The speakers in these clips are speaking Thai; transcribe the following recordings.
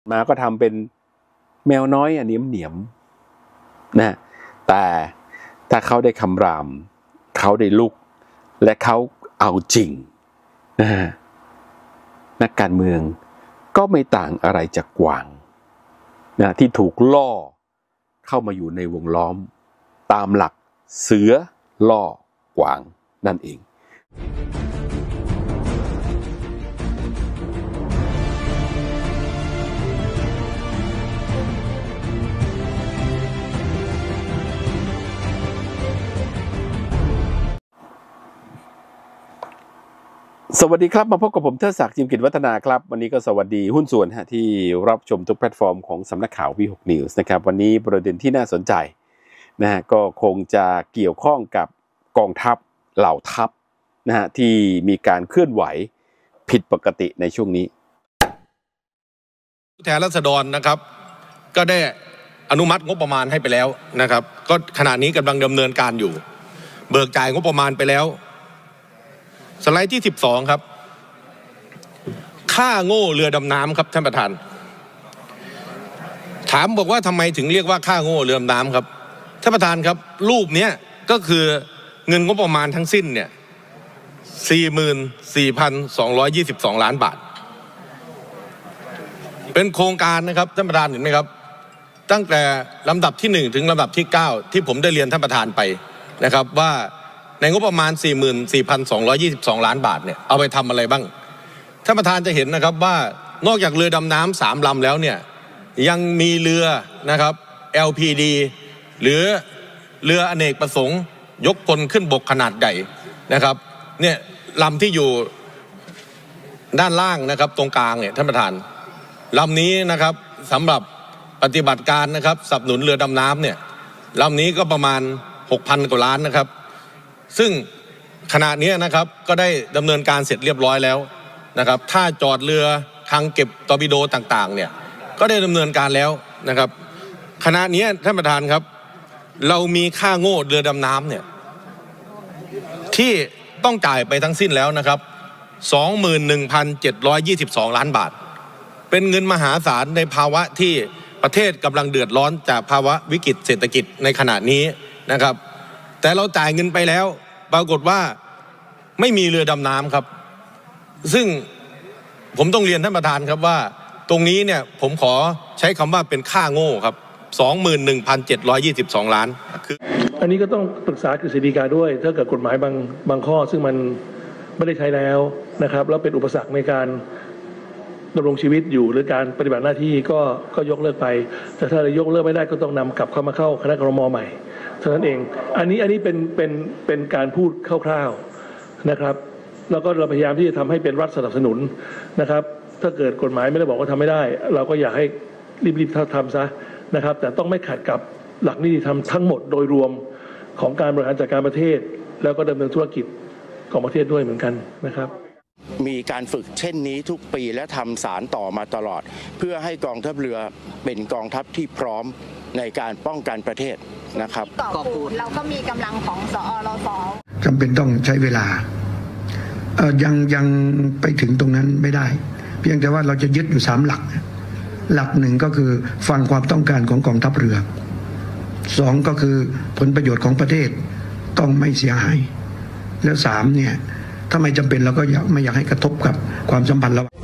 มาก็ทำเป็นแมวน้อยเหนียมนะแต่ถ้าเขาได้คำรามเขาได้ลุกและเขาเอาจริงนะนักการเมืองก็ไม่ต่างอะไรจากกวางนะที่ถูกล่อเข้ามาอยู่ในวงล้อมตามหลักเสือล่อกวางนั่นเองสวัสดีครับมาพบกับผมเทิดศักดิ์ จิมกิจวัฒนาครับวันนี้ก็สวัสดีหุ้นส่วนที่รับชมทุกแพลตฟอร์มของสำนักข่าว V6 News นะครับวันนี้ประเด็นที่น่าสนใจนะก็คงจะเกี่ยวข้องกับกองทัพเหล่าทัพนะที่มีการเคลื่อนไหวผิดปกติในช่วงนี้ผู้แทนราษฎรนะครับก็ได้อนุมัติงบประมาณให้ไปแล้วนะครับก็ขณะนี้กำลังดำเนินการอยู่เบิกจ่ายงบประมาณไปแล้วสไลด์ที่12ครับค่าโง่เรือดำน้ำครับท่านประธานถามบอกว่าทำไมถึงเรียกว่าค่าโง่เรือดำน้ำครับท่านประธานครับรูปนี้ก็คือเงินงบประมาณทั้งสิ้นเนี่ย 44,222 ล้านบาทเป็นโครงการนะครับท่านประธานเห็นไหมครับตั้งแต่ลำดับที่1ถึงลำดับที่9ที่ผมได้เรียนท่านประธานไปนะครับว่าในงบประมาณ 44,222 ล้านบาทเนี่ยเอาไปทำอะไรบ้างท่านประธานจะเห็นนะครับว่านอกจากเรือดำน้ำ3ลำแล้วเนี่ยยังมีเรือนะครับ LPD หรือเรืออเนกประสงค์ยกพลขึ้นบกขนาดใหญ่นะครับเนี่ยลำที่อยู่ด้านล่างนะครับตรงกลางเนี่ยท่านประธานลำนี้นะครับสำหรับปฏิบัติการนะครับสนับสนุนเรือดำน้ำเนี่ยลำนี้ก็ประมาณ 6,000 กว่าล้านนะครับซึ่งขณะนี้นะครับก็ได้ดำเนินการเสร็จเรียบร้อยแล้วนะครับท่าจอดเรือคลังเก็บตอร์ปิโดต่างๆเนี่ยก็ได้ดำเนินการแล้วนะครับขณะนี้ท่านประธานครับเรามีค่าโง่เรือดำน้ำเนี่ยที่ต้องจ่ายไปทั้งสิ้นแล้วนะครับ 21,722 ล้านบาทเป็นเงินมหาศาลในภาวะที่ประเทศกำลังเดือดร้อนจากภาวะวิกฤตเศรษฐกิจในขณะนี้นะครับแต่เราจ่ายเงินไปแล้วปรากฏว่าไม่มีเรือดำน้ำครับซึ่งผมต้องเรียนท่านประธานครับว่าตรงนี้เนี่ยผมขอใช้คำว่าเป็นค่าโง่ครับ 21,722 ล้านคืออันนี้ก็ต้องปรึกษากฤษฎีกาด้วยถ้าเกิดกฎหมายบางข้อซึ่งมันไม่ได้ใช้แล้วนะครับแล้วเป็นอุปสรรคในการดำรงชีวิตอยู่หรือการปฏิบัติหน้าที่ก็ยกเลิกไปแต่ถ้าเรายกเลิกไม่ได้ก็ต้องนำกลับเข้ามาเข้าคณะกรม.ใหม่เท่านั้นเองอันนี้เป็นการพูดคร่าวๆนะครับแล้วก็เราพยายามที่จะทำให้เป็นรัฐสนับสนุนนะครับถ้าเกิดกฎหมายไม่ได้บอกว่าทำไม่ได้เราก็อยากให้รีบทำซะนะครับแต่ต้องไม่ขัดกับหลักนิติธรรมทั้งหมดโดยรวมของการบริหารจัดการประเทศแล้วก็ดำเนินธุรกิจของประเทศด้วยเหมือนกันนะครับมีการฝึกเช่นนี้ทุกปีและทำสารต่อมาตลอดเพื่อให้กองทัพเรือเป็นกองทัพที่พร้อมในการป้องกันประเทศนะครับเกาะกูดเราก็มีกำลังของสอรส. จำเป็นต้องใช้เวลายังไปถึงตรงนั้นไม่ได้เพียงแต่ว่าเราจะยึดอยู่3หลักหลักหนึ่งก็คือฟังความต้องการของกองทัพเรือ2ก็คือผลประโยชน์ของประเทศต้องไม่เสียหายแล้ว3เนี่ยถ้าไม่จำเป็นเราก็ไม่อยากให้กระทบกับความสัมพันธ์ระหว่าง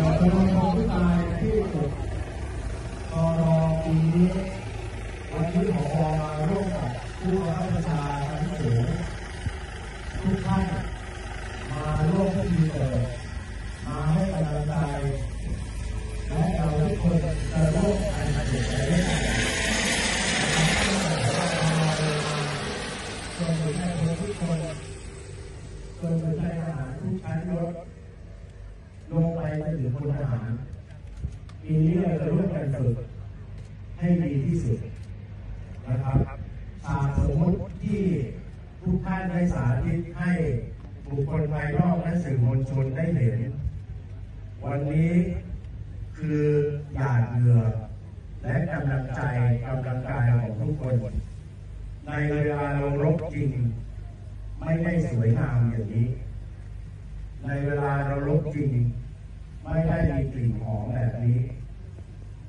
ลงไปถึงพลทหารปีนี้เราจะร่วมกันฝึกให้ดีที่สุดนะครับฉากสมมติที่ทุกท่านได้สาธิตให้บุคคลภายนอกและสื่อมวลชนได้เห็นวันนี้คือหยาดเหงื่อและกำลังใจกำลังกายของทุกคนในเวลาเรารบจริงไม่ได้สวยงามอย่างนี้ในเวลาเรารบจริงไม่ได้มีกลิ่นหอมแบบนี้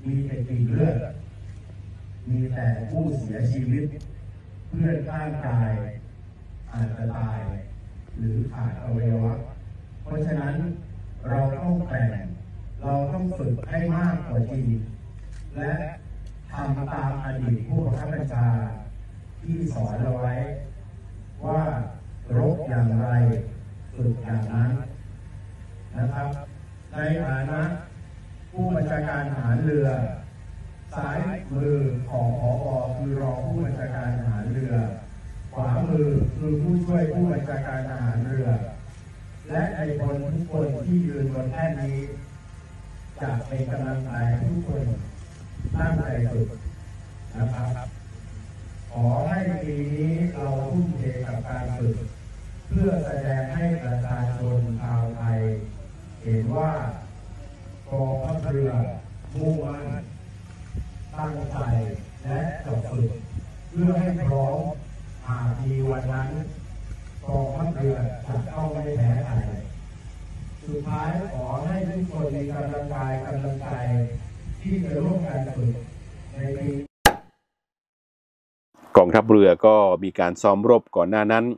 มีแต่กลิ่นเลือดมีแต่ผู้เสียชีวิตเพื่อนข้างกายอาจจะตายหรือขาดอวัยวะเพราะฉะนั้นเราต้องแต่งเราต้องฝึกให้มากกว่าจริงและทำตามอดีตผู้บังคับบัญชาที่สอนเราไว้ว่ารบอย่างไรฝึกอย่างนั้นนะครับในฐานะผู้บัญชาการทหารเรือซ้ายมือของผอ.คือรองผู้บัญชาการทหารเรือขวามือคือผู้ช่วยผู้บัญชาการทหารเรือและในพลทุกคนที่ยืนบนแท่นนี้จะเป็นกำลังใจทุกคนตั้งใจฝึกนะครับขอให้ปีนี้เราทุ่มเทกับการฝึกเพื่อแสดงให้ประชาชนชาวไทยเห็นว่ากองทัพเรือมุ่งมั่นตั้งใจและจะฝึกเพื่อให้พร้อมหากมีวันนั้นกองทัพเรือจะต้องไม่แพ้ใครสุดท้ายขอให้ทุกคนมีกำลังกายกำลังใจที่จะร่วมกันฝึกในปีกองทัพเรือก็มีการซ้อมรบก่อนหน้านั้น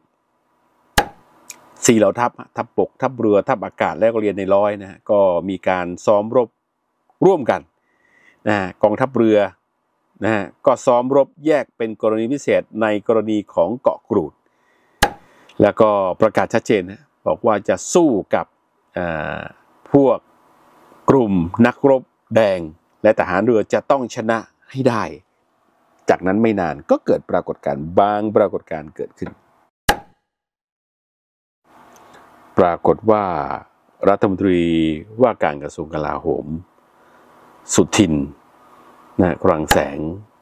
4เหล่าทัพทัพบกทัพเรือทัพอากาศและก็เรียนในร้อยนะก็มีการซ้อมรบร่วมกันนะกองทัพเรือนะก็ซ้อมรบแยกเป็นกรณีพิเศษในกรณีของเกาะกรูดแล้วก็ประกาศชัดเจนนะบอกว่าจะสู้กับพวกกลุ่มนักรบแดงและทหารเรือจะต้องชนะให้ได้จากนั้นไม่นานก็เกิดปรากฏการณ์บางปรากฏการณ์เกิดขึ้นปรากฏว่ารัฐมนตรีว่าการกระทรวงกลาโหมสุทินนะคลังแสง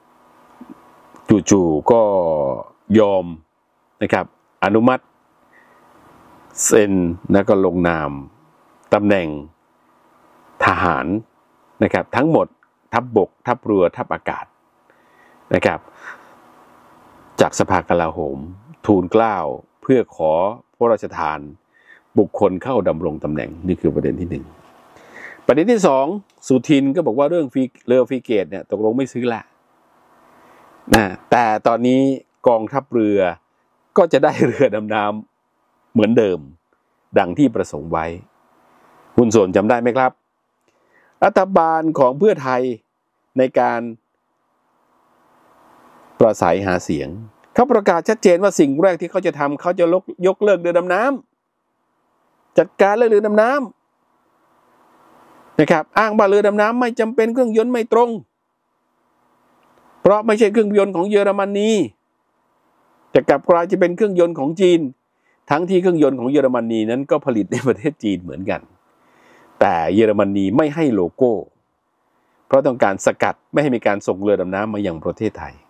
จู่ๆก็ยอมนะครับอนุมัติเซ็นแล้วก็ลงนามตำแหน่งทหารนะครับทั้งหมดทัพบกทัพเรือทัพอากาศนะครับจากสภากลาโหมทูลเกล้าเพื่อขอพระราชทานบุคคลเข้าดำรงตำแหน่งนี่คือประเด็นที่1ประเด็นที่2สุทินก็บอกว่าเรื่องเรือฟรีเกตเนี่ยตกลงไม่ซื้อละนะแต่ตอนนี้กองทัพเรือก็จะได้เรือดำน้ำเหมือนเดิมดังที่ประสงค์ไว้หุ้นส่วนจำได้ไหมครับรัฐบาลของเพื่อไทยในการปราศัยหาเสียงเขาประกาศชัดเจนว่าสิ่งแรกที่เขาจะทำเขาจะยกเลิกเรือดำน้ำจัดการเรือดำน้ำนะครับอ้างว่าเรือดำน้ำไม่จำเป็นเครื่องยนต์ไม่ตรงเพราะไม่ใช่เครื่องยนต์ของเยอรมนีจะกลับกลายจะเป็นเครื่องยนต์ของจีนทั้งที่เครื่องยนต์ของเยอรมนีนั้นก็ผลิตในประเทศจีนเหมือนกันแต่เยอรมนีไม่ให้โลโก้เพราะต้องการสกัดไม่ให้มีการส่งเรือดำน้ำมายังประเทศไทย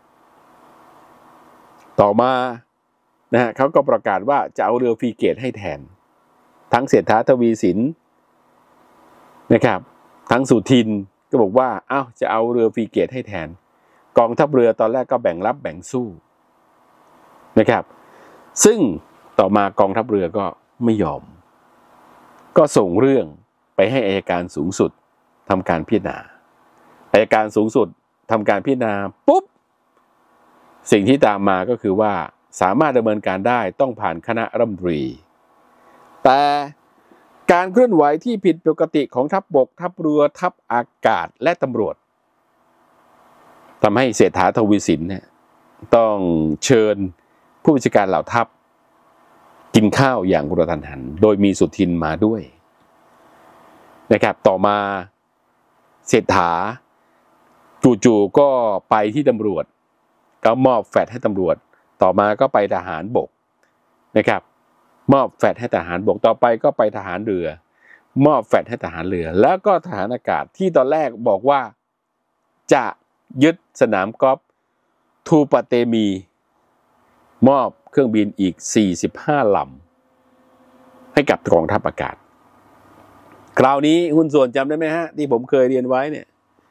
ต่อมานะฮะเขาก็ประกาศว่าจะเอาเรือฟรีเกตให้แทนทั้งเศรษฐาทวีสินนะครับทั้งสุทินก็บอกว่าจะเอาเรือฟรีเกตให้แทนกองทัพเรือตอนแรกก็แบ่งรับแบ่งสู้นะครับซึ่งต่อมากองทัพเรือก็ไม่ยอมก็ส่งเรื่องไปให้อัยการสูงสุดทำการพิจารณาอัยการสูงสุดทำการพิจารณาปุ๊บสิ่งที่ตามมาก็คือว่าสามารถดำเนินการได้ต้องผ่านคณะรัฐมนตรีแต่การเคลื่อนไหวที่ผิดปกติของทัพบกทัพเรือทัพอากาศและตำรวจทำให้เศรษฐาทวีสินเนี่ยต้องเชิญผู้บัญชาการเหล่าทัพกินข้าวอย่างกระทันหันโดยมีสุทินมาด้วยนะครับต่อมาเศรษฐาจู่ๆก็ไปที่ตำรวจก็มอบแฟลตให้ตำรวจต่อมาก็ไปทหารบกนะครับมอบแฟลตให้ทหารบกต่อไปก็ไปทหารเรือมอบแฟลตให้ทหารเรือแล้วก็ทหารอากาศที่ตอนแรกบอกว่าจะยึดสนามกอล์ฟทูปะเตมีมอบเครื่องบินอีก45 ลำให้กับกองทัพอากาศคราวนี้หุ้นส่วนจำได้ไหมฮะที่ผมเคยเรียนไว้เนี่ย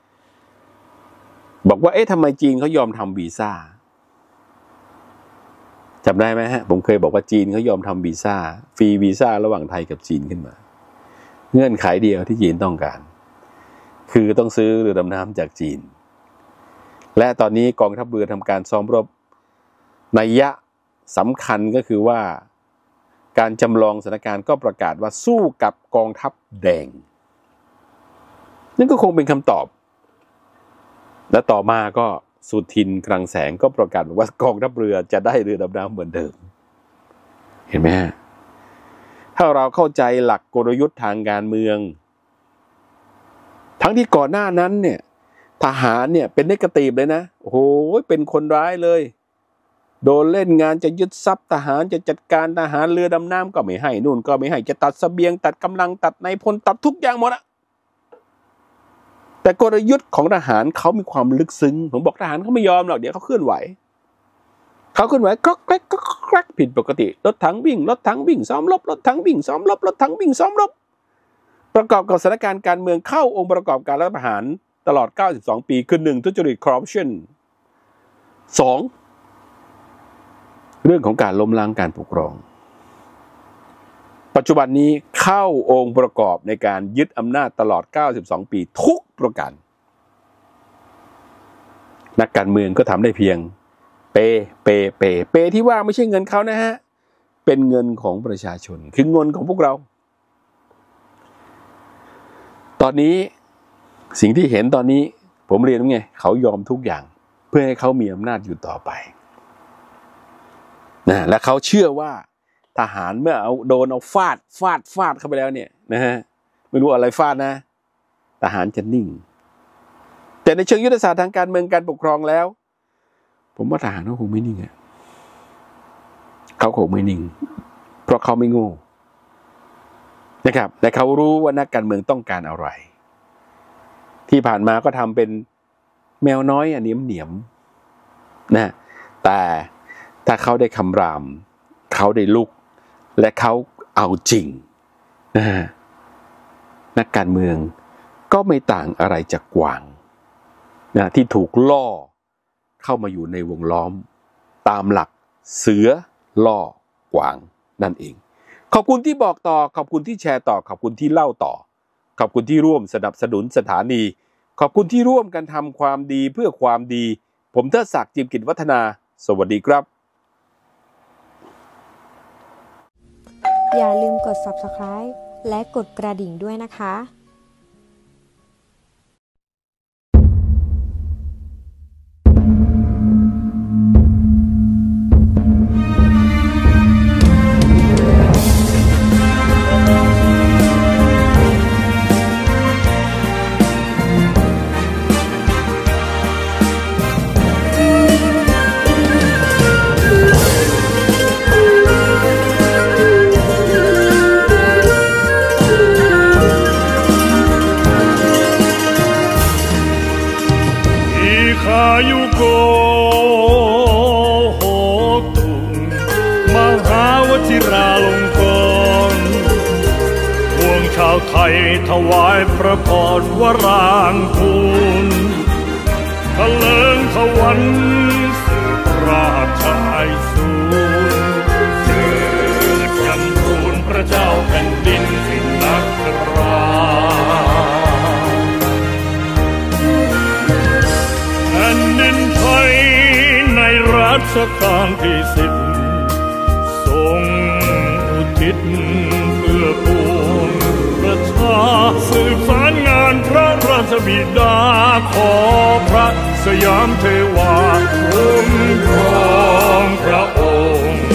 บอกว่าทำไมจีนเขายอมทำวีซ่าจำได้ไหมฮะผมเคยบอกว่าจีนเขายอมทำวีซ่าฟรีวีซ่าระหว่างไทยกับจีนขึ้นมาเงื่อนไขเดียวที่จีนต้องการคือต้องซื้อเรือดำน้ำจากจีนและตอนนี้กองทัพเรือทำการซ้อมรบนัยยะสำคัญก็คือว่าการจำลองสถานการณ์ก็ประกาศว่าสู้กับกองทัพแดงนั่นก็คงเป็นคำตอบและต่อมาก็สุทินคลังแสงก็ประกาศว่ากองทัพเรือจะได้เรือดำน้ำเหมือนเดิมเห็นไหมฮะถ้าเราเข้าใจหลักกลยุทธ์ทางการเมืองทั้งที่ก่อนหน้านั้นเนี่ยทหารเนี่ยเป็นเนกาทีฟเลยนะโอ้โหเป็นคนร้ายเลยโดนเล่นงานจะยึดทรัพย์ทหารจะจัดการทหารเรือดำน้ำก็ไม่ให้นู่นก็ไม่ให้จะตัดเสบียงตัดกำลังตัดนายพลตัดทุกอย่างหมดอะแต่กลยุทธ์ของทหารเขามีความลึกซึ้งผมบอกทหารเขาไม่ยอมหรอกเดี๋ยวเขาเคลื่อนไหวก็แกรกผิดปกติรถถังวิ่งซ้อมรบรถถังวิ่งซ้อมรบรถถังวิ่งซ้อมรบประกอบกับสถานการณ์การเมืองเข้าองค์ประกอบการรัฐประหารตลอด92ปีคือ1ทุจริตคอร์รัปชัน2เรื่องของการล้มล้างการปกครองปัจจุบันนี้เข้าองค์ประกอบในการยึดอำนาจตลอด92ปีทุกประการนักการเมืองก็ทำได้เพียงเปที่ว่าไม่ใช่เงินเขานะฮะเป็นเงินของประชาชนคือเงินของพวกเราตอนนี้สิ่งที่เห็นตอนนี้ผมเรียนว่าไงเขายอมทุกอย่างเพื่อให้เขามีอำนาจอยู่ต่อไปนะและเขาเชื่อว่าทหารเมื่อโดนเอาฟาดเข้าไปแล้วเนี่ยนะฮะไม่รู้อะไรฟาดนะทหารจะนิ่งแต่ในเชิงยุทธศาสตร์ทางการเมืองการปกครองแล้วผมว่าทหารเขาคงไม่นิ่งเขาคงไม่นิ่งเพราะเขาไม่โง่นะครับแต่เขารู้ว่านักการเมืองต้องการอะไรที่ผ่านมาก็ทำเป็นแมวน้อยเหนียมนะแต่ถ้าเขาได้คำรามเขาได้ลุกและเขาเอาจริงนะนักการเมืองก็ไม่ต่างอะไรจากกวางนะที่ถูกล่อเข้ามาอยู่ในวงล้อมตามหลักเสือล่อกวางนั่นเองขอบคุณที่บอกต่อขอบคุณที่แชร์ต่อขอบคุณที่เล่าต่อขอบคุณที่ร่วมสนับสนุนสถานีขอบคุณที่ร่วมกันทำความดีเพื่อความดีผมเทิดศักดิ์ จิมกิจวัฒนาสวัสดีครับอย่าลืมกด Subscribe และกดกระดิ่งด้วยนะคะไทยถวายพระพรวรางคูลทะเลิงถวันสืบราชายสูรเกิดจำรูนพระเจ้าแผ่นดินสิ้นนักราแผ่นดินไทยในรัชกาลที่10ทรงอุทิศเพื่อปวงประชาสืบสารงานพระราชบิดาขอพระสยามเทวาคุ้มครองพระองค์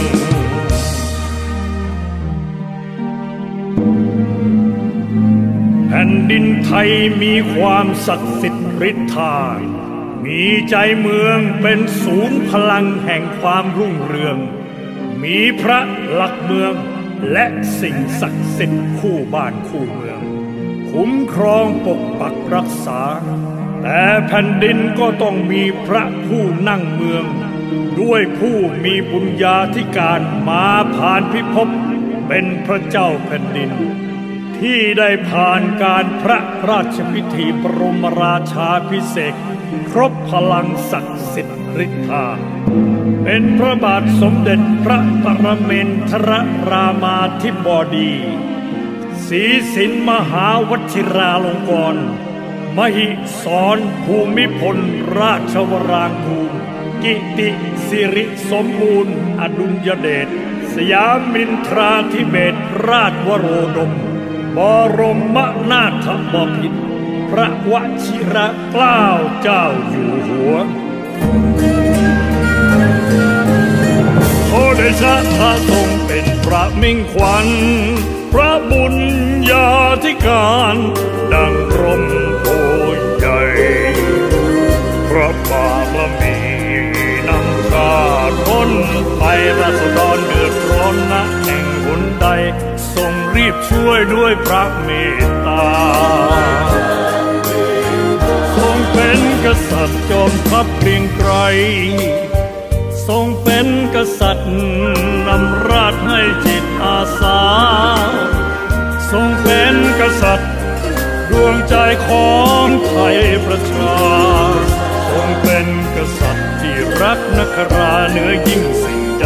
แผ่นดินไทยมีความศักดิ์สิทธิ์ฤทธามีใจเมืองเป็นศูนย์พลังแห่งความรุ่งเรืองมีพระหลักเมืองและสิ่งศักดิ์สิทธิ์คู่บ้านคู่เมืองคุ้มครองปกปักรักษาแต่แผ่นดินก็ต้องมีพระผู้นั่งเมืองด้วยผู้มีบุญญาธิการมาผ่านพิภพเป็นพระเจ้าแผ่นดินที่ได้ผ่านการพระราชพิธีบรมราชาภิเษกครบพลังศักดิ์สิทธิ์ฤทธาเป็นพระบาทสมเด็จพระปรเมนทรรามาธิบดีศรีสินมหาวชิราลงกรณ์บมหิศรภูมิพลราชวรางคูรกิติสิริสมบูรณ์อดุลยเดชสยามินทราธิเบศรราชวโรดมบรมนาถบพิตรพระวชิรเกล้าเจ้าอยู่หัวขอเดชะพระทรงเป็นพระมิ่งขวัญพระบุญญาธิการดังร่มโพใหญ่พระบารมีนำข้าพ้นไปราษฎรเดือดร้อนณแห่งหนใดทรงรีบช่วยด้วยพระเมตตาทรงเป็นกษัตริย์จอมทัพเกรียงไกรทรงเป็นกษัตริย์นำราชให้จิตอาสาทรงเป็นกษัตริย์ดวงใจของไทยประชาทรงเป็นกษัตริย์ที่รักนักราเหนือยิ่งสิ่งใด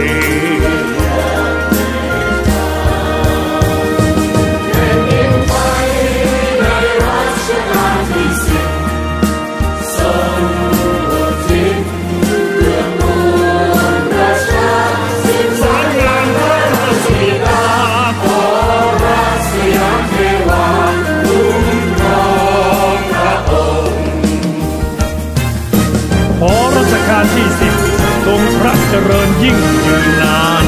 ที่10ทรงพระเจริญยิ่งยืนนาน